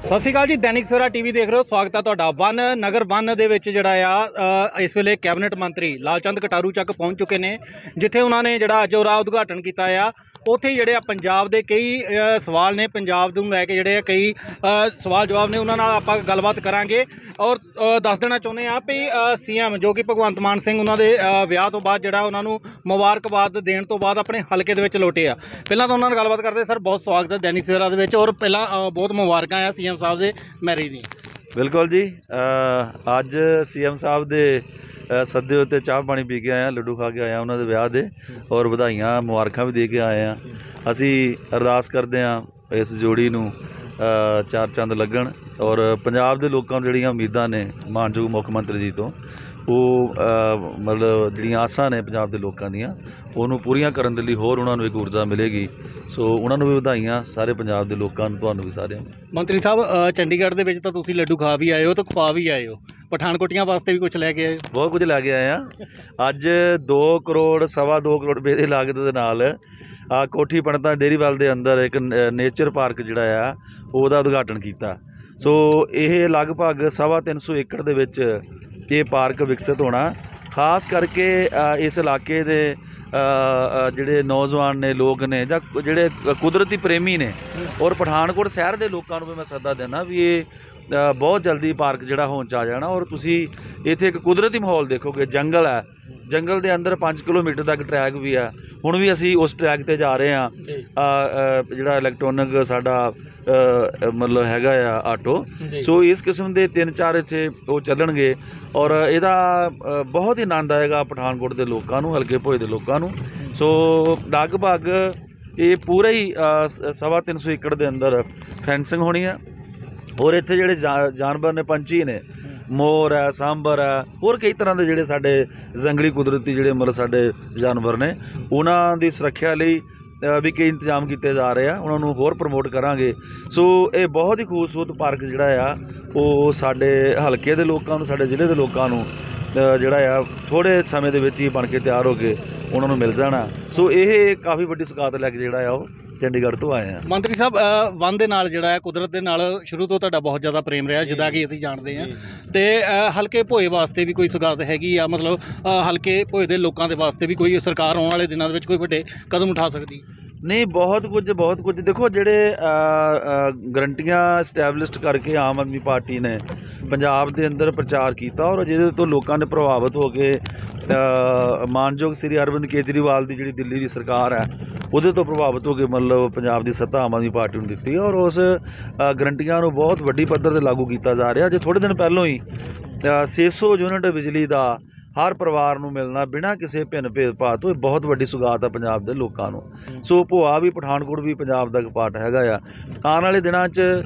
सत श्री अकाल जी। दैनिक सवेरा टीवी देख रहे हो। स्वागत है तुहाडा। वन नगर वन दे विच जिहड़ा आ इस वेले कैबिनेट मंत्री लालचंद कटारू चक पहुंच चुके हैं, जिथे उन्होंने जिहड़ा अज ओहदा उद्घाटन किया आ। उत्थे जिहड़े आ पंजाब दे कई सवाल ने, पंजाब नूं लैके जिहड़े कई सवाल जवाब ने, उन्हां नाल आपां गलबात करांगे। और दस देना चाहुंदे आ भी CM जो कि भगवंत मान सिंह उन्हां दे विआह तो बाद जिहड़ा उन्हां नूं मुबारकबाद देण तो बाद अपने हलके दे विच लोटे आ। पहिलां तां उन्हां नाल गलबात करदे। सर बहुत स्वागत है दैनिक सवेरा दे विच, और पहिलां बहुत मुबारकां आ CM साहब दे मैरिज दी। बिल्कुल जी, अज CM साहब दे सद्दे उत्ते चाह पानी पी के आए, लड्डू खा के आए उन्होंने विआह दे, और बधाइयां मुबारकां भी दे के आए हैं। असी अरदास करते हैं इस जोड़ी नूं चार चंद लगन, और पंजाब दे लोकां नूं जिहड़ियां उम्मीदां ने मानयोग मुख मंत्री जी तो वो मतलब जिहड़ियां आसां ने पंजाब दे लोकां दियां ਉਹਨੂੰ पूरियां करन दे लई होर उन्हां नूं एक ऊर्जा मिलेगी। सो उन्हां नूं भी बधाइयां, सारे पंजाब दे लोकां नूं, तुहानूं भी सारिਆਂ ਨੂੰ। मंत्री साहब चंडीगढ़ दे विच तां तुसीं लड्डू खा भी आए हो तो खवा भी आए हो, पठानकोटियां वास्ते भी कुछ लैके आए हो? बहुत कुछ लैके आए हैं। अज 2 करोड़ सवा 2 करोड़ रुपए की लागत दे नाल कोठी पंडितां डेरीवाल दे अंदर एक नेचर पार्क जिहड़ा आ ਉਹਦਾ उद्घाटन किया। सो ये लगभग 350 एकड़ दे विच ये पार्क विकसित होना, खास करके इस इलाके दे जिहड़े नौजवान ने, लोग ने, जां जिहड़े कुदरती प्रेमी ने, और पठानकोट शहर के लोगों को भी मैं सदा देना भी ये बहुत जल्दी पार्क जिहड़ा होण च आ जाना। और तुसी इत्थे एक कुदरती माहौल देखोगे, जंगल है, जंगल के अंदर 5 किलोमीटर तक ट्रैक भी है। हुण भी असी उस ट्रैक ते जा रहे हैं, जिहड़ा इलैक्ट्रॉनिक साडा मतलब हैगा आ आटो। सो इस किस्म के 3-4 इत्थे वो चलणगे, और इहदा बहुत ही आनंद आएगा पठानकोट के लोगों को, हल्के भोए के लोगों को। सो लगभग ये पूरा ही 350 एकड़ के अंदर फेंसिंग होनी है, और इत्थे जिहड़े जानवर ने, पंछी ने, मोर है, सांबर है, होर कई तरह के जिहड़े साडे जंगली कुदरती जिहड़े मतलब साडे जानवर ने, उन्हां दी सुरक्षा लई भी कई इंतजाम किए जा रहे हैं, उन्होंने होर प्रमोट करांगे। सो ये बहुत ही खूबसूरत पार्क जिहड़ा आ वो साडे हल्के दे लोकां नूं, साडे जिले दे लोकां नूं जिहड़ा आ थोड़े समय दे विच ही बन के तैयार हो के उन्हां नूं मिल जाना। सो ये काफ़ी वड्डी सौगात लैके जिहड़ा आ वो चंडीगढ़ तो आए हैं। मंत्री साहब वन दे नाल जिहड़ा कुदरत दे नाल शुरू तो तुहाडा बहुत ज़्यादा प्रेम रहा, जिद्दां कि असीं जाणदे हां, ते हल्के भोए वास्ते भी कोई सौगात हैगी आ? मतलब हल्के भोए दे लोकां दे वास्ते भी कोई सरकार आउण वाले दिनां दे विच कोई वड्डे कदम उठा सकदी? नहीं, बहुत कुछ देखो, जिहड़े गरंटियां स्टैबलिश्ड करके आम आदमी पार्टी ने पंजाब के अंदर प्रचार किया, और जिहदे तो लोगों ने प्रभावित होकर मानयोग श्री अरविंद केजरीवाल की जिहड़ी दिल्ली की सरकार है उहदे तो प्रभावित होकर मतलब पंजाब की सत्ता आम आदमी पार्टी ने दी, और उस गरंटियां नूं बहुत वड्डी पद्धर ते लागू किया जा रहा। जो थोड़े दिन पहलों ही 600 यूनिट बिजली का हर परिवार नूं मिलना बिना किसी भिन्न भेदभाव तो बहुत वड्डी सुगात है पंजाब के लोगों को। सो भोआ भी, पठानकोट भी पंजाब का एक पार्ट हैगा आ। आने वाले दिनों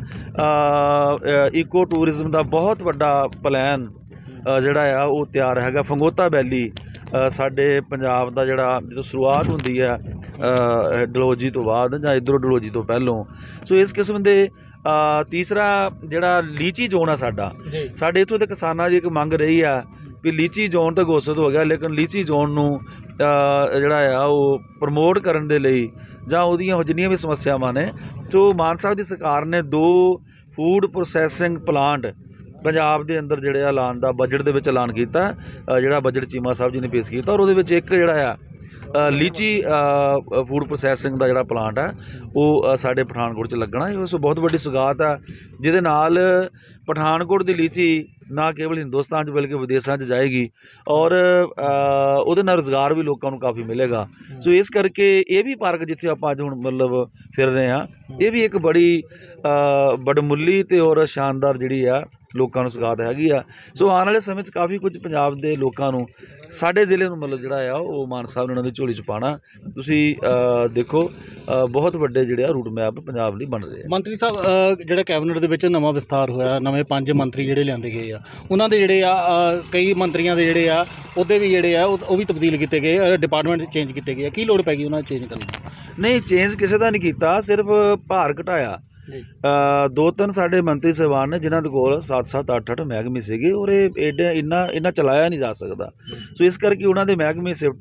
इको टूरिज्म का बहुत वड्डा प्लैन जिहड़ा आ वो तैयार हैगा। फंगोता वैली साडे पंजाब का जिहड़ा जो शुरुआत हुंदी है डलहौजी तो बाद जां इधरों डलहौजी तो पहलों। सो इस किस्म के तीसरा जिहड़ा लीची जोन है साडे इत्थों दे किसानां दी एक मंग रही है भी लीची जोन तो घोषित हो गया, लेकिन लीची जोन नूं जिहड़ा आ वो प्रमोट करन दे लई जां उहदियां जिन्नियां भी समस्यावां ने, तो मान साहब दी सरकार ने 2 फूड प्रोसैसिंग प्लांट पंजाब के अंदर जिहड़े ऐलान का बजट दे विच ऐलान किया, जिहड़ा बजट चीमा साहब जी ने पेश किया, और उहदे विच एक जिहड़ा आ लीची फूड प्रोसैसिंग का जिहड़ा प्लांट है वो साडे पठानकोट च लगना है। उस बहुत वड्डी सुगात है, जिहदे नाल पठानकोट की लीची ना केवल हिंदुस्तान च बल्कि विदेशों च जाएगी, और उहदे नाल रोज़गार भी लोगों को काफ़ी मिलेगा। सो इस करके ये भी पार्क जिथे आप अज हुण मतलब फिर रहे हैं, ये भी एक बड़ी बड़मुल्ली ते और शानदार जिहड़ी आ लोगों को सुगात हैगी आ। सो आने वाले समय काफ़ी कुछ पंजाब के लोगों को, साडे जिले नूं मतलब जिहड़ा आ वो मान साहब ने उन्होंने झोली च पाना। तुसी देखो बहुत वड्डे जिहड़े रूट मैप पंजाब लई बन रहे हैं। मंत्री साहब जिहड़ा कैबिनेट दे विच नवां विस्तार होया, नवें 5 मंत्री जिहड़े लिआंदे गए आ, उन्हां दे जिहड़े आ कई मंत्रियों के जिहड़े आ उहदे भी जिहड़े आ वो भी तब्दील किए गए, डिपार्टमेंट चेंज किए गए। की लोड़ पैगी उन्हां चेंज करन दी? नहीं, चेंज किसी का नहीं किया, सिर्फ भार घटाया। 2-3 साडे मंत्री साहबान ने जिन्हां दे कोल 7-7 8-8 महकमे सीगे, और इन्ना चलाया नहीं जा सकता। सो इस करके उन्हां दे महकमे शिफ्ट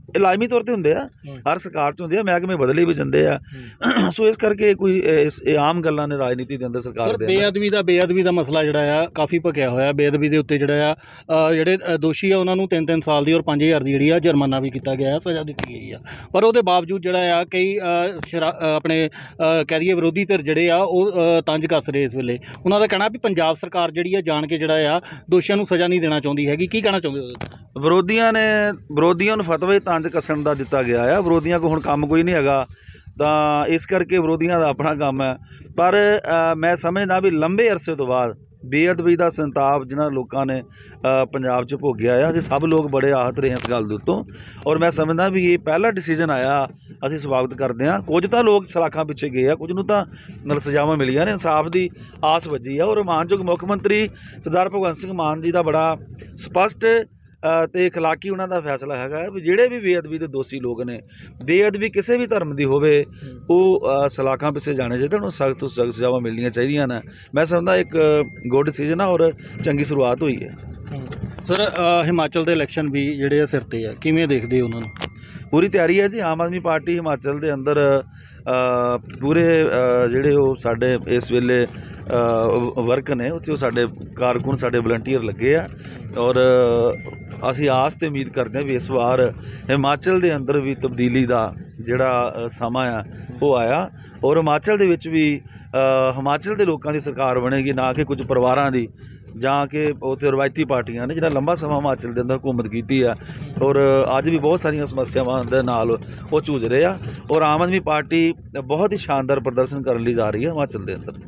ਇਹ ਲਾਜ਼ਮੀ ਤੌਰ 'ਤੇ ਹੁੰਦੇ ਆ, ਹਰ ਸਰਕਾਰ 'ਚ ਹੁੰਦੇ ਆ, ਮਹਿਕਮੇ ਬਦਲੇ ਵੀ ਜਾਂਦੇ ਆ। ਸੋ ਇਸ ਕਰਕੇ ਕੋਈ ਇਹ ਆਮ ਗੱਲਾਂ ਨੇ ਰਾਜਨੀਤੀ ਦੇ ਅੰਦਰ ਸਰਕਾਰ ਦੇ। ਬੇਅਦਬੀ ਦਾ ਮਸਲਾ ਜਿਹੜਾ ਆ ਕਾਫੀ ਭਖਿਆ ਹੋਇਆ। ਬੇਅਦਬੀ ਦੇ ਉੱਤੇ ਜਿਹੜਾ ਆ ਜਿਹੜੇ ਦੋਸ਼ੀ ਆ ਉਹਨਾਂ ਨੂੰ 3-3 ਸਾਲ ਦੀ ਔਰ 5000 ਦੀ ਜਿਹੜੀ ਆ ਜੁਰਮਾਨਾ ਵੀ ਕੀਤਾ ਗਿਆ, ਸਜ਼ਾ ਦਿੱਤੀ ਗਈ ਆ। ਪਰ ਉਹਦੇ ਬਾਵਜੂਦ ਜਿਹੜਾ ਆ ਕਈ ਆਪਣੇ ਕਹਿ ਦਈਏ ਵਿਰੋਧੀ ਧਿਰ ਜਿਹੜੇ ਆ ਉਹ ਤੰਜ ਕੱਸ ਰਹੇ ਇਸ ਵੇਲੇ। ਉਹਨਾਂ ਦਾ ਕਹਿਣਾ ਵੀ ਪੰਜਾਬ ਸਰਕਾਰ ਜਿਹੜੀ ਆ ਜਾਣ ਕੇ ਜਿਹੜਾ ਆ ਦੋਸ਼ੀਆਂ ਨੂੰ ਸਜ਼ਾ ਨਹੀਂ ਦੇਣਾ ਚਾਹੁੰਦੀ ਹੈਗੀ। ਕੀ ਕਹਿਣਾ ਚਾਹੁੰਦੇ ਹੋ? ਵਿਰੋਧੀਆਂ ਨੂੰ ਫਤਵਾ ਹੀ ਤੰਜ ਕੱਸਣ ਦਾ ਦਿੱਤਾ ਗਿਆ ਆ। ਵਿਰੋਧੀਆਂ ਕੋਲ ਹੁਣ ਕੰਮ ਕੋਈ ਨਹੀਂ ਹੈਗਾ, ਤਾਂ ਇਸ ਕਰਕੇ ਵਿਰੋਧੀਆਂ ਦਾ ਆਪਣਾ ਕੰਮ ਹੈ। ਪਰ ਮੈਂ ਸਮਝਦਾ ਵੀ ਲੰਬੇ ਅਰਸੇ ਤੋਂ ਬਾਅਦ ਬੇਅਦਬੀ ਦਾ ਸੰਤਾਪ ਜਿਨ੍ਹਾਂ ਲੋਕਾਂ ਨੇ ਪੰਜਾਬ 'ਚ ਭੋਗਿਆ ਆ, ਅਸੀਂ ਸਭ ਲੋਕ ਬੜੇ ਆਹਤ ਰਹੇ ਇਸ ਗੱਲ ਦੇ ਉੱਤੋਂ। ਔਰ ਮੈਂ ਸਮਝਦਾ ਵੀ ਇਹ ਪਹਿਲਾ ਡਿਸੀਜਨ ਆਇਆ, ਅਸੀਂ ਸਵਾਗਤ ਕਰਦੇ ਹਾਂ। ਕੁਝ ਤਾਂ ਲੋਕ ਸਲਾਖਾਂ ਪਿੱਛੇ ਗਏ ਆ, ਕੁਝ ਨੂੰ ਤਾਂ ਨਾਲ ਸਜ਼ਾਵਾਂ ਮਿਲੀਆਂ ਨੇ, ਇਨਸਾਫ ਦੀ ਆਸ ਵੱਜੀ ਆ। ਔਰ ਮਾਨਯੋਗ ਮੁੱਖ ਮੰਤਰੀ ਸਰਦਾਰ ਭਗਵੰਤ ਸਿੰਘ ਮਾਨ ਜੀ ਦਾ ਬੜਾ ਸਪਸ਼ਟ ਅਤੇ ਅਖਲਾਕੀ ਉਹਨਾਂ ਦਾ ਫੈਸਲਾ ਹੈਗਾ ਵੀ ਜਿਹੜੇ ਵੀ ਬੇਅਦਬੀ ਦੇ ਦੋਸ਼ੀ ਲੋਕ ਨੇ, ਬੇਅਦਬੀ ਕਿਸੇ ਵੀ ਧਰਮ ਦੀ ਹੋਵੇ, ਉਹ ਸਲਾਖਾਂ ਪਿੱਛੇ ਜਾਣੇ ਚਾਹੀਦੇ, ਉਹਨੂੰ ਸਖਤ ਤੋਂ ਸਖਤ ਸਜ਼ਾਵਾਂ ਮਿਲਣੀਆਂ ਚਾਹੀਦੀਆਂ ਨੇ। ਮੈਂ ਸਮਝਦਾ ਇੱਕ ਗੁੱਡ ਡਿਸੀਜਨ ਆ ਔਰ ਚੰਗੀ ਸ਼ੁਰੂਆਤ ਹੋਈ ਹੈ। ਸਰ ਹਿਮਾਚਲ ਦੇ ਇਲੈਕਸ਼ਨ ਵੀ ਜਿਹੜੇ ਆ ਸਿਰ 'ਤੇ ਆ, ਕਿਵੇਂ ਦੇਖਦੇ ਉਹਨਾਂ ਨੂੰ? ਪੂਰੀ ਤਿਆਰੀ ਹੈ ਜੀ। ਆਮ ਆਦਮੀ ਪਾਰਟੀ ਹਿਮਾਚਲ ਦੇ ਅੰਦਰ ਪੂਰੇ ਜਿਹੜੇ ਉਹ ਸਾਡੇ ਇਸ ਵੇਲੇ ਵਰਕ ਨੇ, ਉੱਥੇ ਉਹ ਸਾਡੇ ਕਾਰਕੁਨ, ਸਾਡੇ ਵਲੰਟੀਅਰ ਲੱਗੇ ਆ। ਔਰ ਅਸੀਂ ਆਸ ਤੇ ਉਮੀਦ ਕਰਦੇ ਹਾਂ ਵੀ ਇਸ ਵਾਰ ਹਿਮਾਚਲ ਦੇ ਅੰਦਰ ਵੀ ਤਬਦੀਲੀ ਦਾ ਜਿਹੜਾ ਸਮਾਂ ਆ ਉਹ ਆਇਆ। ਔਰ ਹਿਮਾਚਲ ਦੇ ਵਿੱਚ ਵੀ ਹਿਮਾਚਲ ਦੇ ਲੋਕਾਂ ਦੀ ਸਰਕਾਰ ਬਣੇਗੀ, ਨਾ ਕਿ ਕੁਝ ਪਰਿਵਾਰਾਂ ਦੀ, ਜਾਂ ਕਿ ਉੱਥੇ ਰਵਾਇਤੀ ਪਾਰਟੀਆਂ ਨੇ ਜਿਹੜਾ ਲੰਬਾ ਸਮਾਂ ਹਿਮਾਚਲ ਦੇ ਅੰਦਰ ਹੁਕੂਮਤ ਕੀਤੀ ਆ। ਔਰ ਅੱਜ ਵੀ ਬਹੁਤ ਸਾਰੀਆਂ ਸਮੱਸਿਆਵਾਂ ਦੇ ਨਾਲ ਉਹ ਜੂਝ ਰਹੇ ਆ। ਔਰ ਆਮ ਆਦਮੀ ਪਾਰਟੀ ਬਹੁਤ ਹੀ ਸ਼ਾਨਦਾਰ ਪ੍ਰਦਰਸ਼ਨ ਕਰਨ ਲਈ ਜਾ ਰਹੀ ਹੈ ਹਿਮਾਚਲ ਦੇ ਅੰਦਰ।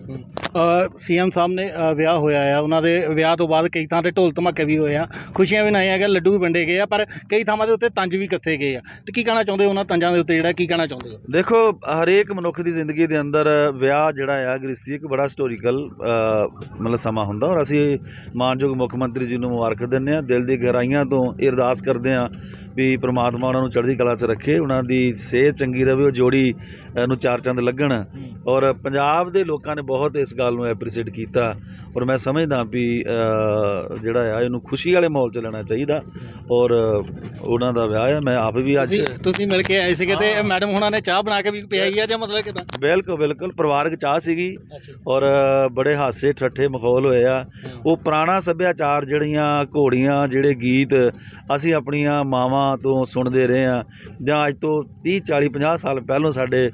CM ਸਾਹਿਬ ਨੇ ਵਿਆਹ ਹੋਇਆ ਆ, ਉਹਨਾਂ ਦੇ ਵਿਆਹ ਤੋਂ ਬਾਅਦ ਕਈ ਥਾਂ 'ਤੇ ਢੋਲ ਧਮਾਕੇ ਵੀ ਹੋਏ ਆ, ਖੁਸ਼ੀਆਂ ਵੀ ਮਨਾਈਆਂ ਗਈਆਂ, ਲੱਡੂ ਵੀ ਵੰਡੇ ਗਏ ਆ, ਪਰ ਕਈ ਥਾਵਾਂ ਦੇ ਉੱਤੇ ਤੰਜ ਵੀ ਕੱਸੇ ਗਏ ਆ। ਅਤੇ ਕੀ ਕਹਿਣਾ ਚਾਹੁੰਦੇ ਹੋ ਉਹਨਾਂ ਤੰਜਾਂ ਦੇ ਉੱਤੇ, ਜਿਹੜਾ ਕੀ ਕਹਿਣਾ ਚਾਹੁੰਦੇ ਹੋ? ਦੇਖੋ, ਹਰੇਕ ਮਨੁੱਖ ਦੀ ਜ਼ਿੰਦਗੀ ਦੇ ਅੰਦਰ ਵਿਆਹ ਜਿਹੜਾ ਆ ਗ੍ਰਸਤੀ ਇੱਕ ਬੜਾ ਹਿਸਟੋਰੀਕਲ ਮਤਲਬ ਸਮਾਂ ਹੁੰਦਾ। ਔਰ ਅਸੀਂ ਮਾਨਯੋਗ ਮੁੱਖ ਮੰਤਰੀ ਜੀ ਨੂੰ ਮੁਬਾਰਕ ਦਿੰਦੇ ਹਾਂ, ਦਿਲ ਦੀ ਗਹਿਰਾਈਆਂ ਤੋਂ ਇਹ ਅਰਦਾਸ ਕਰਦੇ ਹਾਂ ਵੀ ਪ੍ਰਮਾਤਮਾ ਉਹਨਾਂ ਨੂੰ ਚੜ੍ਹਦੀ ਕਲਾ 'ਚ ਰੱਖੇ, ਉਹਨਾਂ ਦੀ ਸਿਹਤ ਚੰਗੀ ਰਹੇ, ਉਹ ਜੋੜੀ ਨੂੰ ਚਾਰ ਚੰਦ ਲੱਗਣ। ਔਰ ਪੰਜਾਬ ਦੇ ਲੋਕਾਂ ਨੇ ਬਹੁਤ ਇਸ ਗੱਲ ਨੂੰ ਐਪਰੀਸ਼ੀਏਟ ਕੀਤਾ। ਔਰ ਮੈਂ ਸਮਝਦਾ ਵੀ ਜਿਹੜਾ ਆ ਇਹਨੂੰ ਖੁਸ਼ੀ ਵਾਲੇ ਮਾਹੌਲ 'ਚ ਲੈਣਾ ਚਾਹੀਦਾ। ਔਰ ਉਹਨਾਂ ਦਾ ਵਿਆਹ ਆ। ਮੈਂ ਆਪ ਵੀ ਅੱਜ ਤੁਸੀਂ ਮਿਲ ਕੇ ਆਏ ਸੀਗੇ ਅਤੇ ਮੈਡਮ ਹੁਣਾਂ ਨੇ ਚਾਹ ਬਣਾ ਕੇ ਵੀ ਪਿਆਈ ਆ, ਜਾਂ ਮਤਲਬ ਕਿੱਦਾਂ? ਬਿਲਕੁਲ ਪਰਿਵਾਰਕ ਚਾਹ ਸੀਗੀ। ਔਰ ਬੜੇ ਹਾਸੇ ਠੱਠੇ ਮਾਹੌਲ ਹੋਏ ਆ। ਉਹ ਪੁਰਾਣਾ ਸੱਭਿਆਚਾਰ, ਜਿਹੜੀਆਂ ਘੋੜੀਆਂ, ਜਿਹੜੇ ਗੀਤ ਅਸੀਂ ਆਪਣੀਆਂ ਮਾਵਾਂ ਤੋਂ ਸੁਣਦੇ ਰਹੇ ਹਾਂ, ਜਾਂ ਅੱਜ ਤੋਂ 30 40 50 ਸਾਲ ਪਹਿਲੋਂ ਸਾਡੇ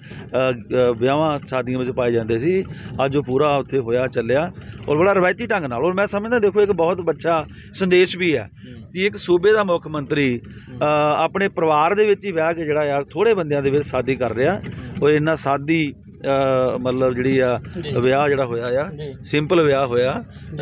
ਵਿਆਹਾਂ ਸ਼ਾਦੀਆਂ ਵਿੱਚ ਪਾਏ ਜਾਂਦੇ ਸੀ, ਅੱਜ ਉਹ ਪੂਰਾ ਉੱਥੇ ਹੋਇਆ ਚੱਲਿਆ। ਔਰ ਬੜਾ ਰਵਾਇਤੀ ਢੰਗ ਨਾਲ। ਔਰ ਮੈਂ ਸਮਝਦਾ ਦੇਖੋ ਇੱਕ ਬਹੁਤ ਅੱਛਾ ਸੰਦੇਸ਼ ਵੀ ਹੈ ਕਿ ਇੱਕ ਸੂਬੇ ਦਾ ਮੁੱਖ ਮੰਤਰੀ ਆਪਣੇ ਪਰਿਵਾਰ ਦੇ ਵਿੱਚ ਹੀ ਵਿਆਹ ਕੇ ਜਿਹੜਾ ਆ ਥੋੜ੍ਹੇ ਬੰਦਿਆਂ ਦੇ ਵਿੱਚ ਸ਼ਾਦੀ ਕਰ ਰਿਹਾ। ਔਰ ਇੰਨਾ ਸਾਦੀ ਮਤਲਬ ਜਿਹੜੀ ਆ ਵਿਆਹ ਜਿਹੜਾ ਹੋਇਆ ਆ, ਸਿੰਪਲ ਵਿਆਹ ਹੋਇਆ,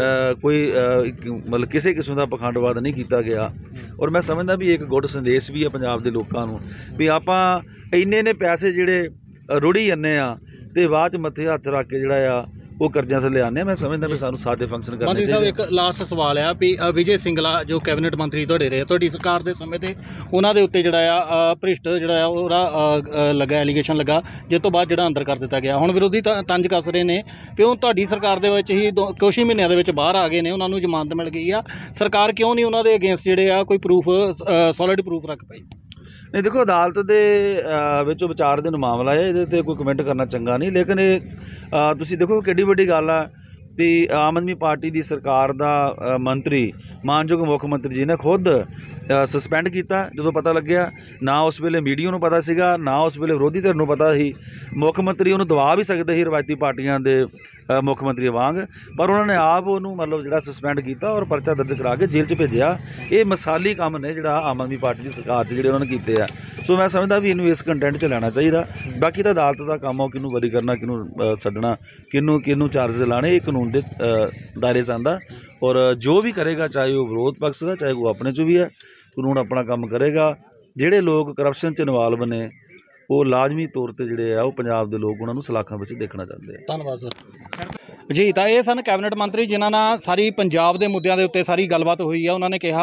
ਕੋਈ ਮਤਲਬ ਕਿਸੇ ਕਿਸਮ ਦਾ ਪਖੰਡਵਾਦ ਨਹੀਂ ਕੀਤਾ ਗਿਆ। ਔਰ ਮੈਂ ਸਮਝਦਾ ਵੀ ਇੱਕ ਗੁੱਡ ਸੰਦੇਸ਼ ਵੀ ਆ ਪੰਜਾਬ ਦੇ ਲੋਕਾਂ ਨੂੰ ਵੀ ਆਪਾਂ ਇੰਨੇ ਪੈਸੇ ਜਿਹੜੇ ਰੁੜੀ ਜਾਂਦੇ ਆ ਅਤੇ ਬਾਅਦ 'ਚ ਮੱਥੇ ਹੱਥ ਰੱਖ ਕੇ ਜਿਹੜਾ ਆ ਉਹ ਕਰਜ਼ਿਆਂ ਥੱਲੇ ਆਉਂਦੇ ਆ। ਮੈਂ ਸਮਝਦਾ ਵੀ ਸਾਨੂੰ ਸਾਦੇ ਫੰਕਸ਼ਨ ਕਰਨੇ ਚਾਹੀਦੇ। ਸਾਹਿਬ, ਇੱਕ ਲਾਸਟ ਸਵਾਲ ਆ ਵੀ ਵਿਜੇ ਸਿੰਗਲਾ ਜੋ ਕੈਬਨਿਟ ਮੰਤਰੀ ਤੁਹਾਡੇ ਰਹੇ ਤੁਹਾਡੀ ਸਰਕਾਰ ਦੇ ਸਮੇਂ 'ਤੇ, ਉਹਨਾਂ ਦੇ ਉੱਤੇ ਜਿਹੜਾ ਆ ਭ੍ਰਿਸ਼ਟ ਜਿਹੜਾ ਆ ਉਹਦਾ ਲੱਗਾ, ਐਲੀਗੇਸ਼ਨ ਲੱਗਾ, ਜਿਸ ਤੋਂ ਬਾਅਦ ਜਿਹੜਾ ਅੰਦਰ ਕਰ ਦਿੱਤਾ ਗਿਆ। ਹੁਣ ਵਿਰੋਧੀ ਤੰਜ ਕੱਸ ਰਹੇ ਨੇ ਵੀ ਉਹ ਤੁਹਾਡੀ ਸਰਕਾਰ ਦੇ ਵਿੱਚ ਹੀ ਕੁਛ ਹੀ ਮਹੀਨਿਆਂ ਦੇ ਵਿੱਚ ਬਾਹਰ ਆ ਗਏ ਨੇ, ਉਹਨਾਂ ਨੂੰ ਜ਼ਮਾਨਤ ਮਿਲ ਗਈ ਆ। ਸਰਕਾਰ ਕਿਉਂ ਨਹੀਂ ਉਹਨਾਂ ਦੇ ਅਗੇਂਸਟ ਜਿਹੜੇ ਆ ਕੋਈ ਪ੍ਰੂਫ, ਸੋਲਿਡ ਪ੍ਰੂਫ ਰੱਖ ਪਾਈ? ਨਹੀਂ ਦੇਖੋ, ਅਦਾਲਤ ਦੇ ਵਿੱਚੋਂ ਵਿਚਾਰ ਦੇ ਨੂੰ ਮਾਮਲਾ ਹੈ, ਇਹਦੇ 'ਤੇ ਕੋਈ ਕਮੈਂਟ ਕਰਨਾ ਚੰਗਾ ਨਹੀਂ। ਲੇਕਿਨ ਇਹ ਤੁਸੀਂ ਦੇਖੋ ਕਿੱਡੀ ਵੱਡੀ ਗੱਲ ਆ ਵੀ ਆਮ ਆਦਮੀ ਪਾਰਟੀ ਦੀ ਸਰਕਾਰ ਦਾ ਮੰਤਰੀ ਮਾਨਯੋਗ ਮੁੱਖ ਮੰਤਰੀ ਜੀ ਨੇ ਖੁਦ ਸਸਪੈਂਡ ਕੀਤਾ ਜਦੋਂ ਪਤਾ ਲੱਗਿਆ। ਨਾ ਉਸ ਵੇਲੇ ਮੀਡੀਆ ਨੂੰ ਪਤਾ ਸੀਗਾ, ਨਾ ਉਸ ਵੇਲੇ ਵਿਰੋਧੀ ਧਿਰ ਨੂੰ ਪਤਾ ਸੀ। ਮੁੱਖ ਮੰਤਰੀ ਉਹਨੂੰ ਦਬਾ ਵੀ ਸਕਦੇ ਸੀ ਰਵਾਇਤੀ ਪਾਰਟੀਆਂ ਦੇ ਮੁੱਖ ਮੰਤਰੀ ਵਾਂਗ, ਪਰ ਉਹਨਾਂ ਨੇ ਆਪ ਉਹਨੂੰ ਮਤਲਬ ਜਿਹੜਾ ਸਸਪੈਂਡ ਕੀਤਾ ਔਰ ਪਰਚਾ ਦਰਜ ਕਰਾ ਕੇ ਜੇਲ੍ਹ 'ਚ ਭੇਜਿਆ। ਇਹ ਮਿਸਾਲੀ ਕੰਮ ਨੇ ਜਿਹੜਾ ਆਮ ਆਦਮੀ ਪਾਰਟੀ ਦੀ ਸਰਕਾਰ 'ਚ ਜਿਹੜੇ ਉਹਨਾਂ ਨੇ ਕੀਤੇ ਆ। ਸੋ ਮੈਂ ਸਮਝਦਾ ਵੀ ਇਹਨੂੰ ਇਸ ਕੰਟੈਂਟ 'ਚ ਲੈਣਾ ਚਾਹੀਦਾ। ਬਾਕੀ ਤਾਂ ਅਦਾਲਤ ਦਾ ਕੰਮ ਆ, ਕਿਹਨੂੰ ਬਰੀ ਕਰਨਾ, ਕਿਹਨੂੰ ਛੱਡਣਾ, ਕਿਹਨੂੰ ਚਾਰਜ ਲਾਣੇ, ਇਹ ਕਾਨੂੰਨ ਦੇ ਦਾਇਰੇ 'ਚ ਆਉਂਦਾ। ਔਰ ਜੋ ਵੀ ਕਰੇਗਾ, ਚਾਹੇ ਉਹ ਵਿਰੋਧ ਪਕਸ਼ ਦਾ, ਚਾਹੇ ਉਹ ਆਪਣੇ 'ਚ ਵੀ ਹੈ, ਕਾਨੂੰਨ ਆਪਣਾ ਕੰਮ ਕਰੇਗਾ। ਜਿਹੜੇ ਲੋਕ ਕਰਪਸ਼ਨ 'ਚ ਇਨਵਾਲਵ ਨੇ ਉਹ ਲਾਜ਼ਮੀ ਤੌਰ 'ਤੇ ਜਿਹੜੇ ਆ ਉਹ ਪੰਜਾਬ ਦੇ ਲੋਕ ਉਹਨਾਂ ਨੂੰ ਸਲਾਖਾਂ ਵਿੱਚ ਦੇਖਣਾ ਚਾਹੁੰਦੇ ਆ। ਧੰਨਵਾਦ ਸਰ ਜੀ। ਤਾਂ ਇਹ ਸਨ ਕੈਬਨਿਟ ਮੰਤਰੀ ਜਿਨ੍ਹਾਂ ਨਾਲ ਸਾਰੀ ਪੰਜਾਬ ਦੇ ਮੁੱਦਿਆਂ ਦੇ ਉੱਤੇ ਸਾਰੀ ਗੱਲਬਾਤ ਹੋਈ ਆ। ਉਹਨਾਂ ਨੇ ਕਿਹਾ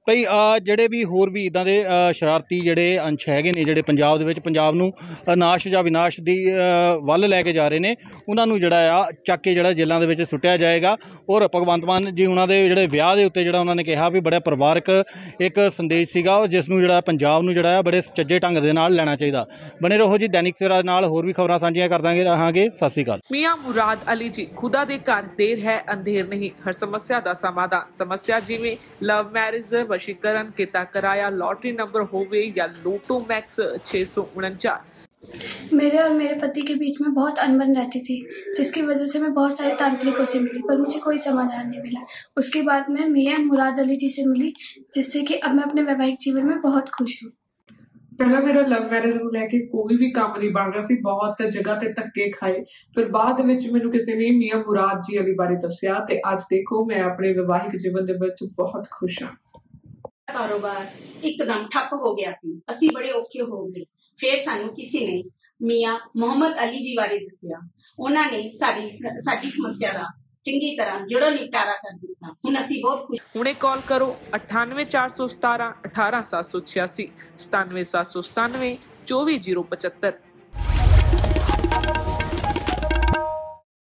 ਭਈ ਜਿਹੜੇ ਵੀ ਹੋਰ ਵੀ ਇਦਾਂ ਦੇ ਸ਼ਰਾਰਤੀ ਜਿਹੜੇ ਅੰਸ਼ ਹੈਗੇ ਨੇ ਜਿਹੜੇ ਪੰਜਾਬ ਦੇ ਵਿੱਚ ਪੰਜਾਬ ਨੂੰ ਨਾਸ਼ ਜਾਂ ਵਿਨਾਸ਼ ਦੀ ਵੱਲ ਲੈ ਕੇ ਜਾ ਰਹੇ ਨੇ, ਉਹਨਾਂ ਨੂੰ ਜਿਹੜਾ ਆ ਚੱਕ ਕੇ ਜਿਹੜਾ ਜੇਲ੍ਹਾਂ ਦੇ ਵਿੱਚ ਸੁੱਟਿਆ ਜਾਏਗਾ। ਔਰ ਭਗਵੰਤ ਮਾਨ ਜੀ ਉਹਨਾਂ ਦੇ ਜਿਹੜੇ ਵਿਆਹ ਦੇ ਉੱਤੇ ਜਿਹੜਾ ਉਹਨਾਂ ਨੇ ਕਿਹਾ ਵੀ ਬੜਾ ਪਰਿਵਾਰਕ ਇੱਕ ਸੰਦੇਸ਼ ਸੀਗਾ, ਜਿਸ ਨੂੰ ਜਿਹੜਾ ਪੰਜਾਬ ਨੂੰ ਜਿਹੜਾ ਆ ਬੜੇ ਸੁਚੱਜੇ ਢੰਗ ਦੇ ਨਾਲ ਲੈਣਾ ਚਾਹੀਦਾ। ਬਣੇ ਰਹੋ ਜੀ दैनिक सवेरा ਨਾਲ, ਹੋਰ ਵੀ ਖਬਰਾਂ ਸਾਂਝੀਆਂ ਕਰਦਾਂਗੇ ਰਹਾਂਗੇ। ਸਤਿ ਸ਼੍ਰੀ ਅਕਾਲ। ਮੀਆਂ ਮੁਰਾਦ ਅਲੀ ਜੀ, ਖੁਦਾ ਦੇ ਘਰ ਦੇਰ ਹੈ ਅੰਧੇਰ ਨਹੀਂ, ਹਰ ਸਮੱਸਿਆ ਦਾ ਸਮਾਧਾਨ। ਸਮੱਸਿਆ ਜਿਵੇਂ ਲਵ ਮੈਰਿਜ, वशीकरण, किता कराया, लॉटरी नंबर होवे या लोटो मैक्स 649। मेरे और मेरे पति के बीच में बहुत अनबन रहती थी, जिसकी वजह से मैं बहुत सारे तांत्रिकों से मिली पर मुझे कोई समाधान नहीं मिला। उसके बाद मैं मियां मुराद अली जी से मिली, जिससे कि अब मैं अपने वैवाहिक जीवन में बहुत खुश हूँ। ਪਹਿਲਾਂ ਮੇਰਾ ਲਵ ਮੈਰਿਜ ਨੂੰ ਲੈ ਕੇ ਕੋਈ ਵੀ ਕੰਮ ਨਹੀਂ ਬਣ ਰਿਹਾ ਸੀ, ਬਹੁਤ ਜਗ੍ਹਾ ਤੇ ਧੱਕੇ ਖਾਏ। ਫਿਰ ਬਾਅਦ ਵਿੱਚ ਮੈਨੂੰ ਕਿਸੇ ਨੇ ਮੀਆਂ ਮੁਰਾਦ ਜੀ ਅਲੀ ਬਾਰੇ ਦੱਸਿਆ ਤੇ ਅੱਜ ਦੇਖੋ ਮੈਂ ਆਪਣੇ ਵਿਵਾਹਿਕ ਜੀਵਨ ਦੇ ਵਿੱਚ ਬਹੁਤ ਖੁਸ਼ ਹਾਂ। ਕਾਰੋਬਾਰ ਇੱਕਦਮ ਠੱਪ ਹੋ ਗਿਆ ਸੀ, ਅਸੀਂ ਬੜੇ ਔਖੇ ਹੋ ਗਏ। ਫਿਰ ਸਾਨੂੰ ਕਿਸੇ ਨੇ ਮੀਆਂ ਮੁਹੰਮਦ ਅਲੀ ਜੀ ਬਾਰੇ ਦੱਸਿਆ। ਉਹਨਾਂ ਨੇ ਸਾਡੀ ਸਮੱਸਿਆ ਦਾ ਚੰਗੀ ਤਰ੍ਹਾਂ ਜੜੋਂ ਨਿਪਟਾਰਾ ਕਰ ਦਿੱਤਾ। ਹੁਣ ਅਸੀਂ ਬਹੁਤ ਖੁਸ਼। ਹੁਣੇ ਕਾਲ ਕਰੋ 98 417 18786, 97 797 24075।